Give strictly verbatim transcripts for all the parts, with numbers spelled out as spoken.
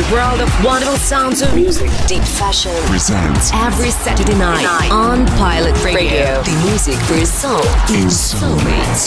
world of wonderful sounds of music. Deep Fashion presents every Saturday night on Pilot Radio. The music for your soul in Soulmates.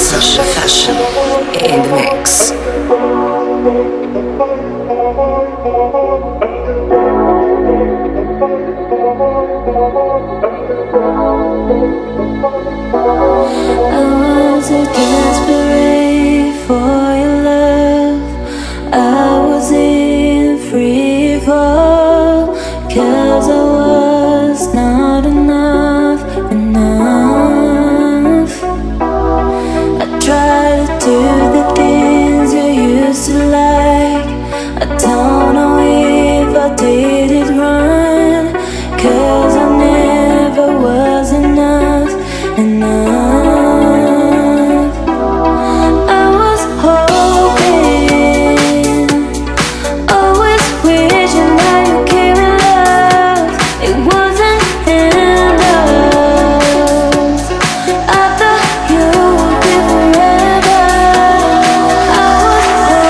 Sasha Fashion in the mix. I was a desperate for your love. I was in free fall, 'cause I was not enough, enough. I tried to do the things you used to like. I don't know if I did it right, 'cause I never was enough, enough. I was hoping, always wishing that you gave me love. It wasn't enough. I thought you would be forever. I was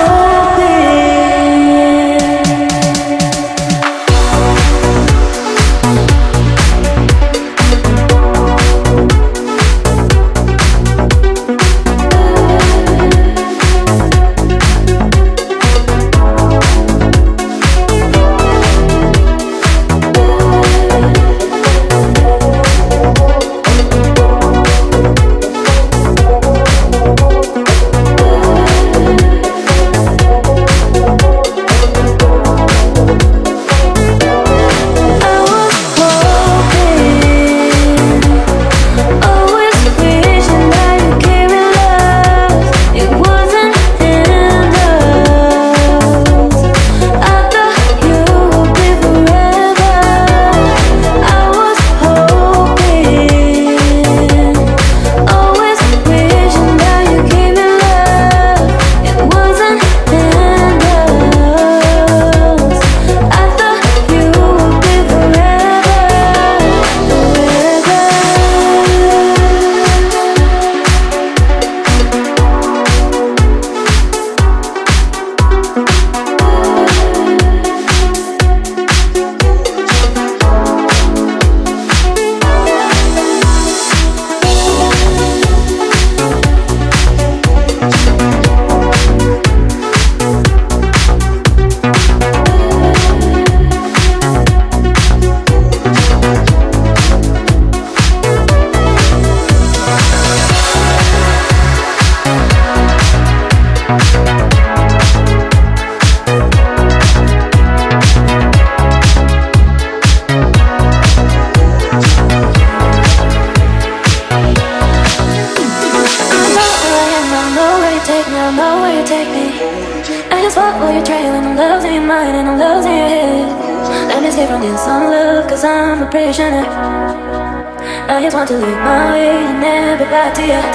I just want to live my way and never back to you.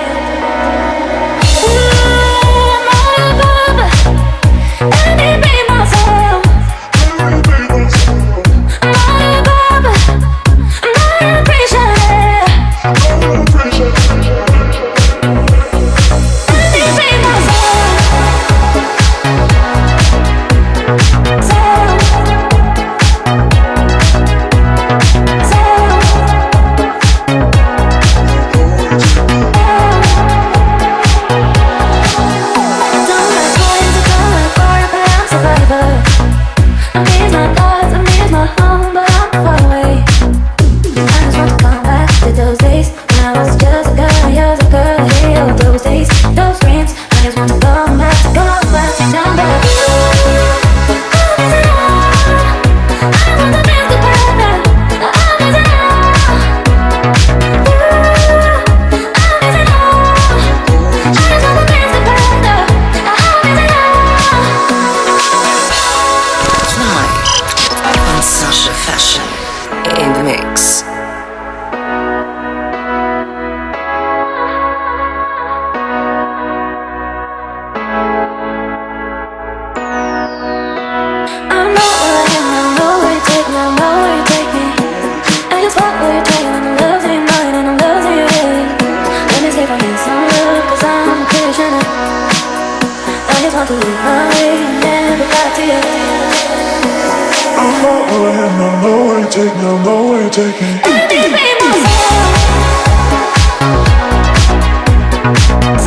Ooh, I'm not a bummer, and it made myself. I'm not a bummer, I'm not appreciated. And it made myself. Self. In the mix. to leave my way and never got to you. I know where I am, I know where you take me, I know where you take me. And it be myself.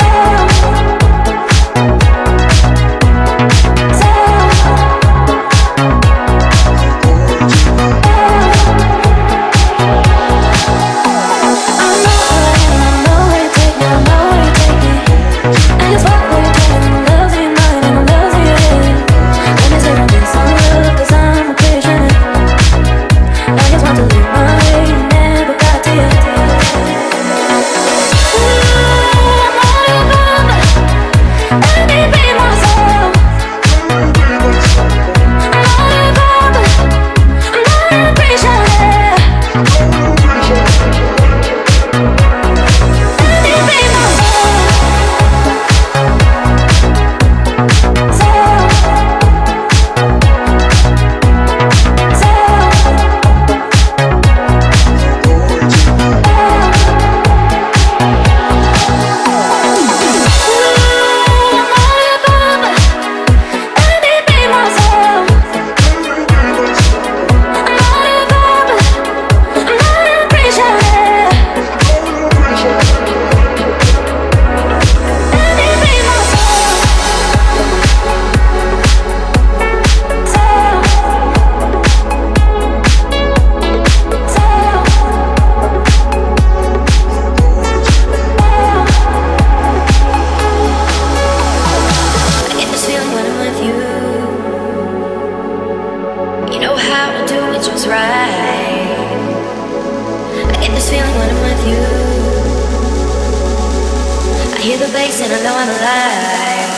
hear the bass and I know I'm alive.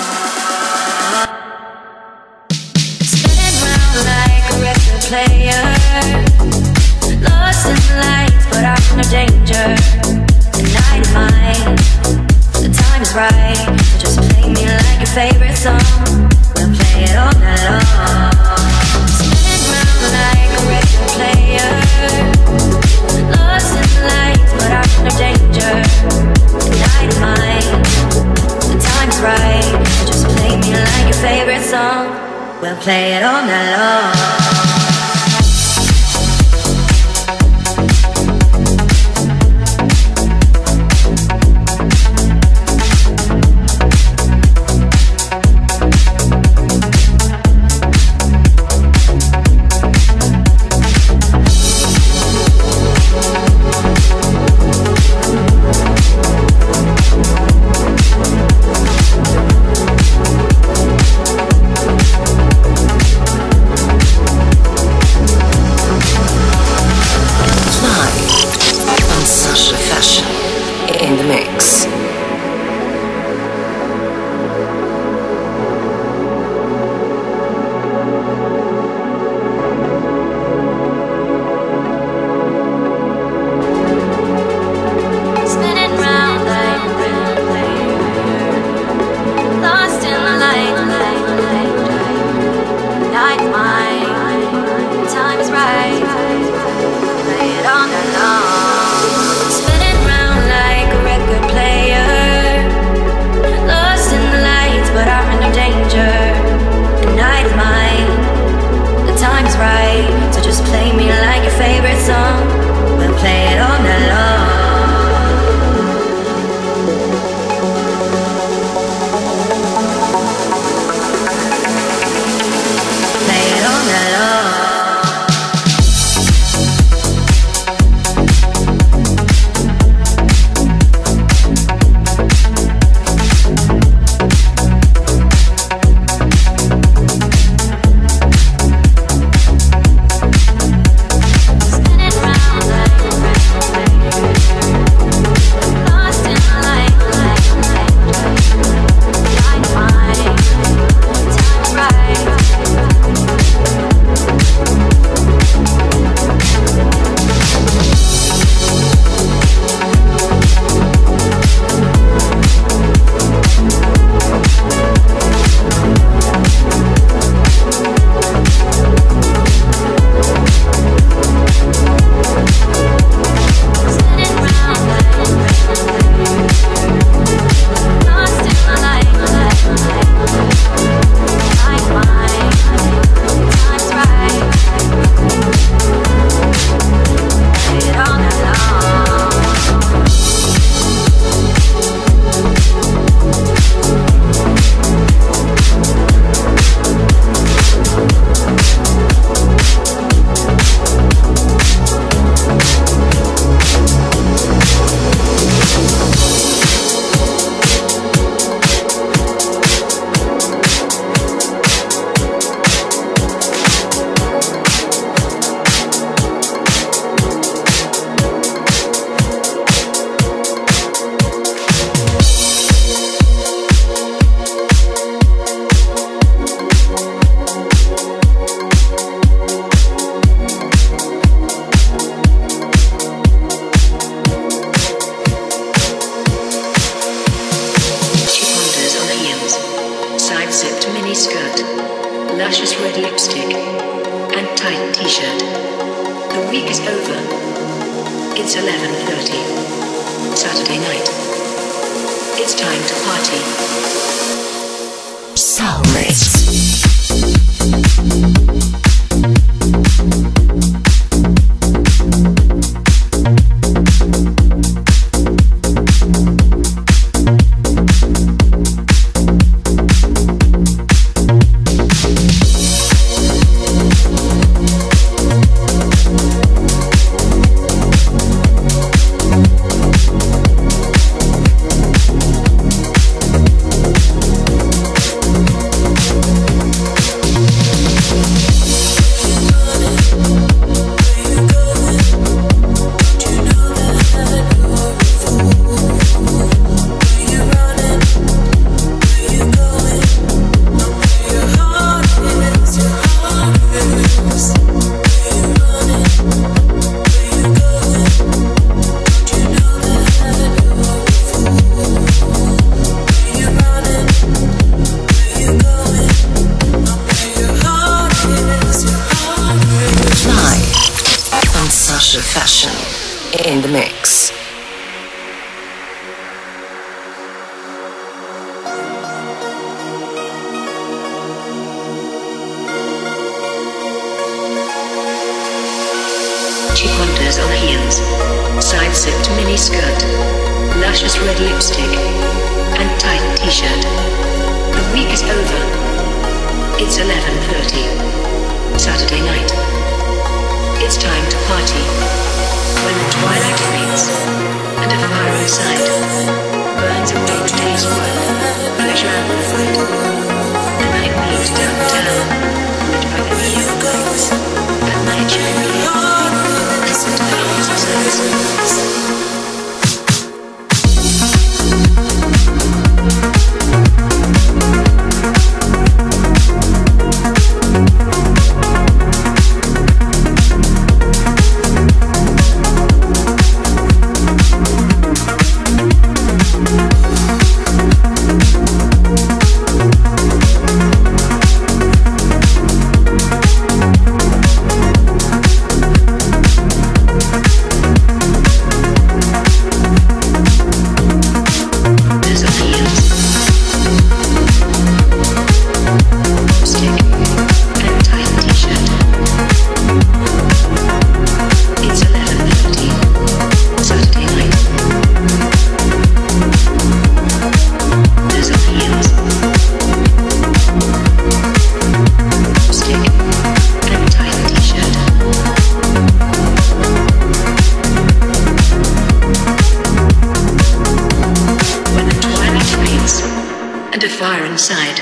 Spinning round like a record player, lost in the lights, but I'm in no danger. The night is mine, the time is right. So just play me like your favorite song. We'll play it all night long. Spinning round like a record player, lost in the lights, but I'm in no danger. The night is mine, the time is right. So just play me like your favorite song. We'll play it all night long. In the mix. Spinning round like a record player, lost in the light, light, light, light. Night mine, time is right. Play it all night long. Spinning round like a record player, lost in the lights, but I'm in no danger. The night is mine, the time is right. So just play me like your favorite song. We'll play it all night long. Play it all night long. in the mix. Cheap wonders on heels, side-zipped mini-skirt, luscious red lipstick, and tight t-shirt. The week is over. It's eleven thirty. Saturday night. It's time to party. When the twilight fades, and a fire inside burns away the day's work, pleasure amplified. The night moves downtown, lit by the neon lights, at night chandelier, and sometimes service. Fire inside.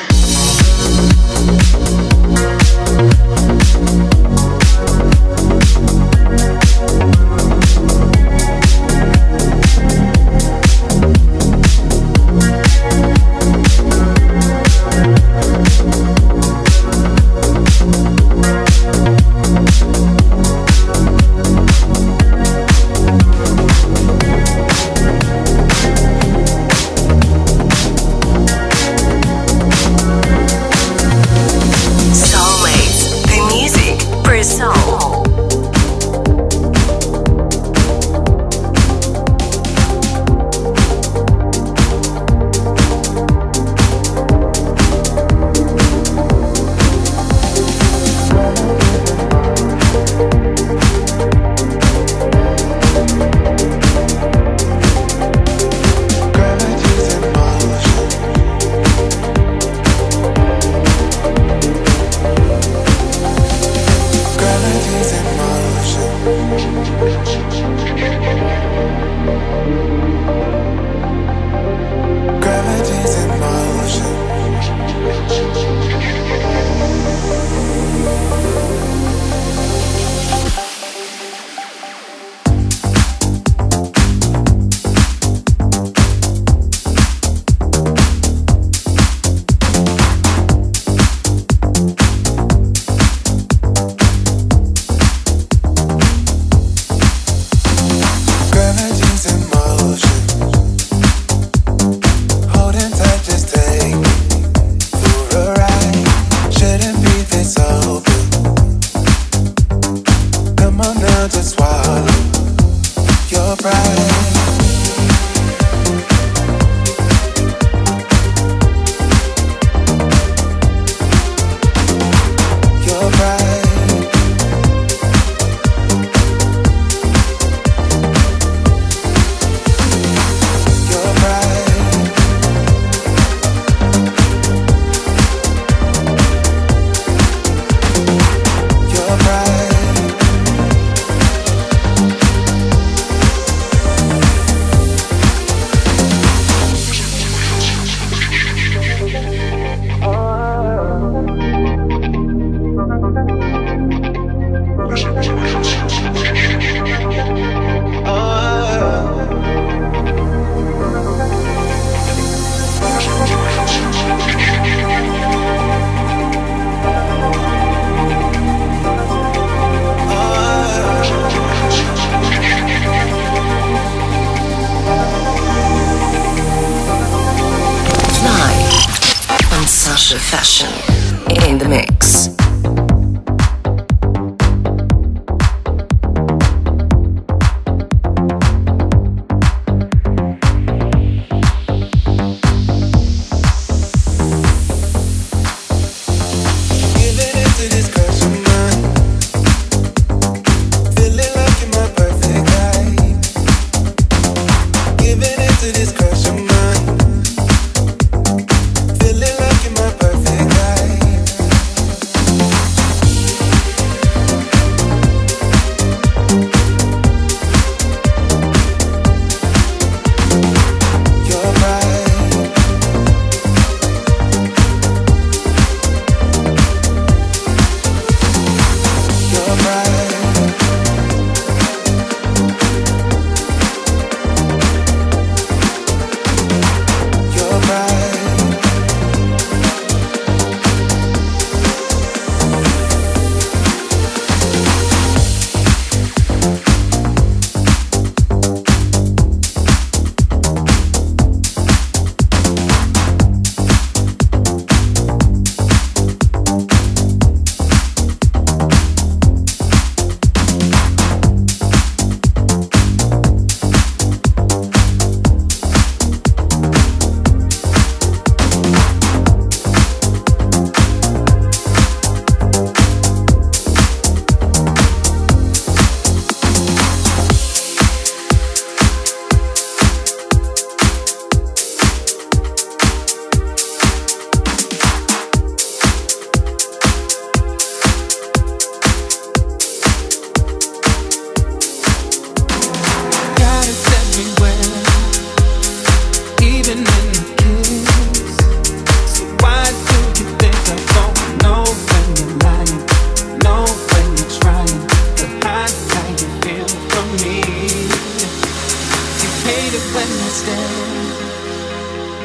Fashion in the mix.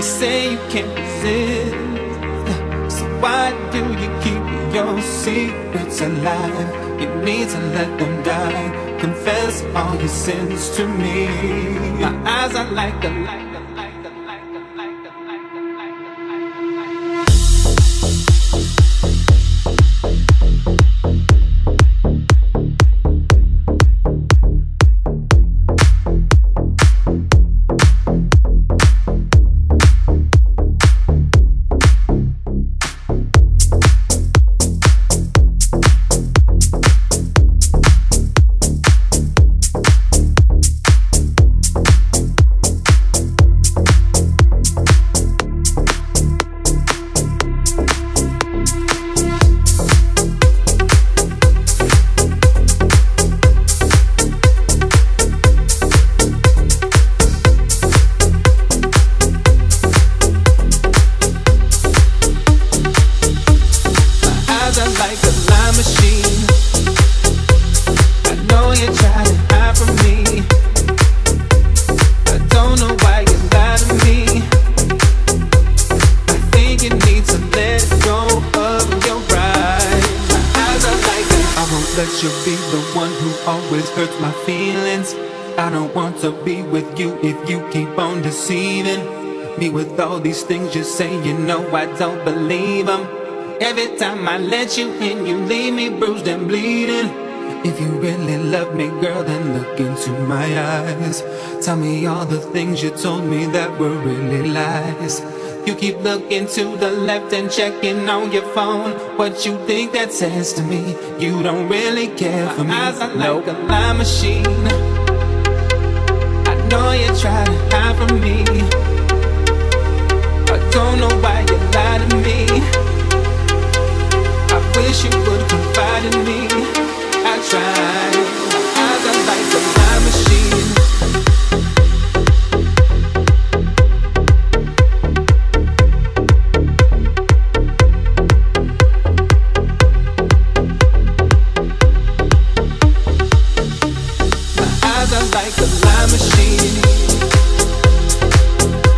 You say you can't resist, so why do you keep your secrets alive? You need to let them die. Confess all your sins to me. My eyes are like the light. With all these things you say, you know I don't believe them. Every time I let you in, you leave me bruised and bleeding. If you really love me, girl, then look into my eyes. Tell me all the things you told me that were really lies. You keep looking to the left and checking on your phone. What you think that says to me? You don't really care for me. My eyes are like a lie machine. I know you try to hide from me. I don't know why you lie to me. I wish you would confide in me. I tried. My eyes are like a lie machine. My eyes are like a lie machine.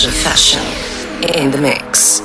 Future Fashion in the mix.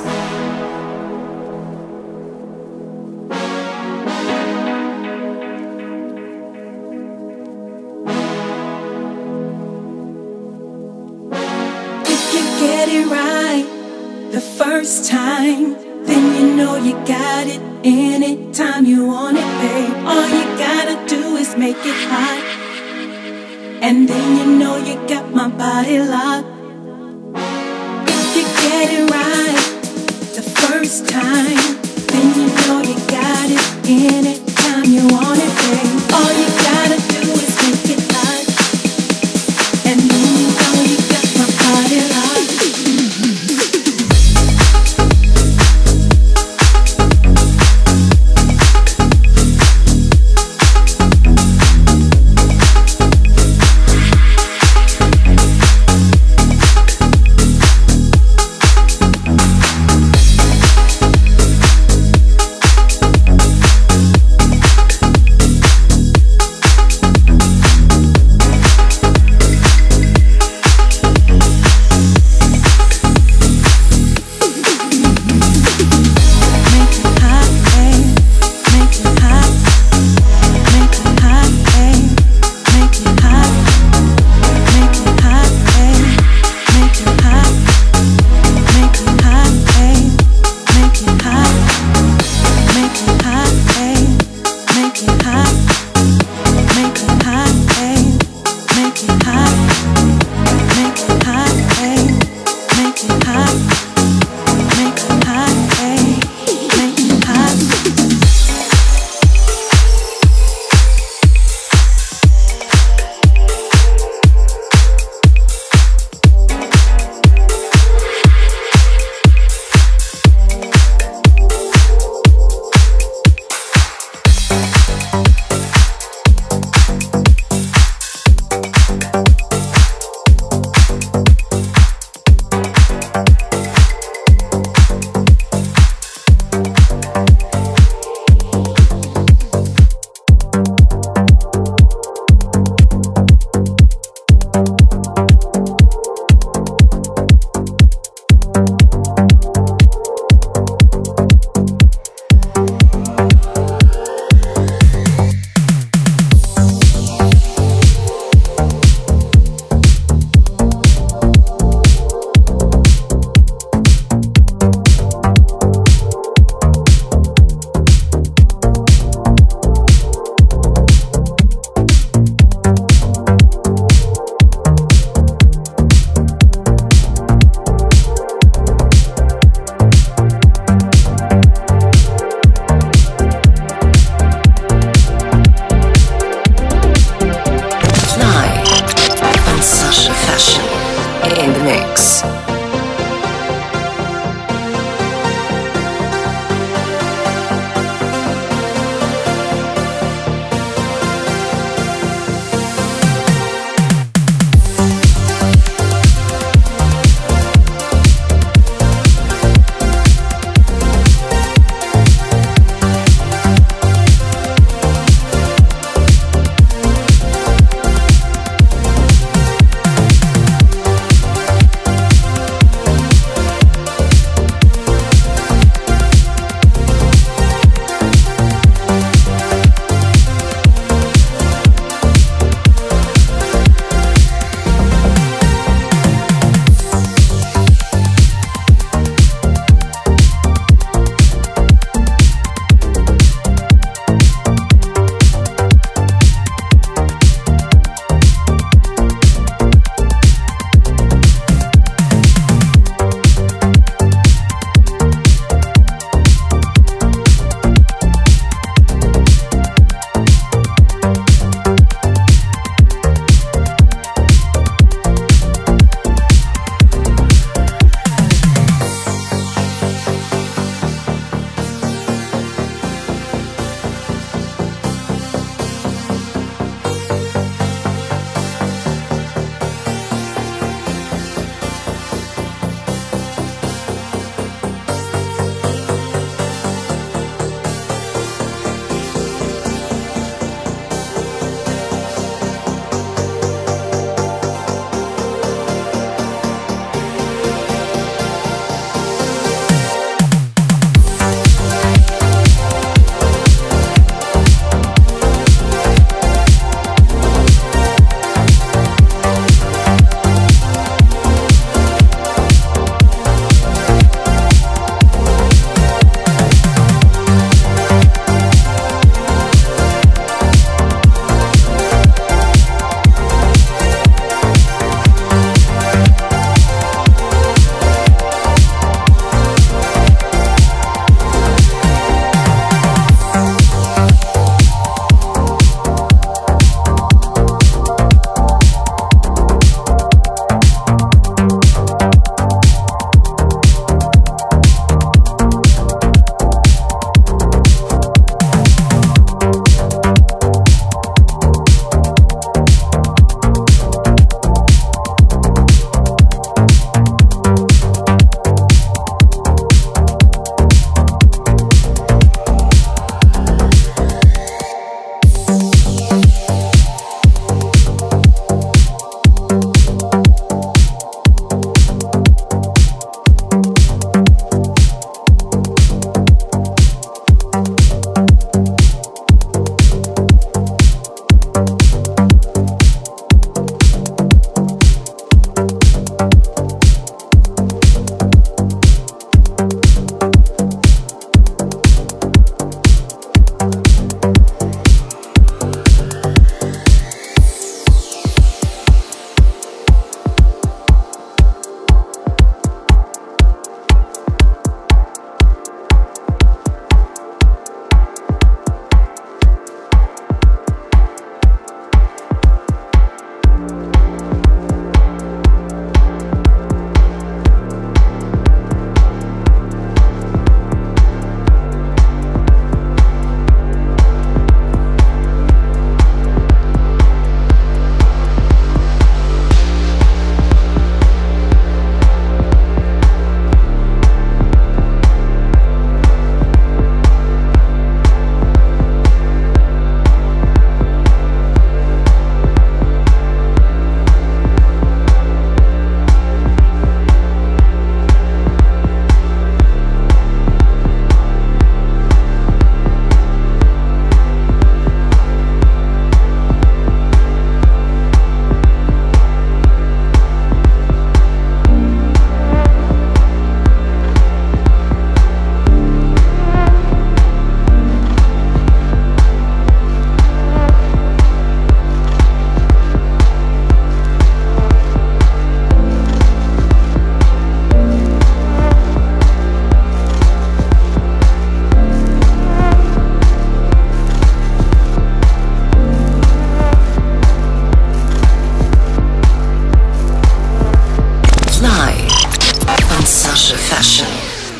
If you get it right the first time, then you know you got it. Anytime you want it, babe, all you gotta do is make it hot, and then you know you got my body locked. If you get it right the first time, then you know you got it. Anytime you want it, babe, all you gotta do is make it hot, and then you know you got my body locked.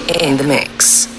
in the mix.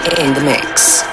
in the mix.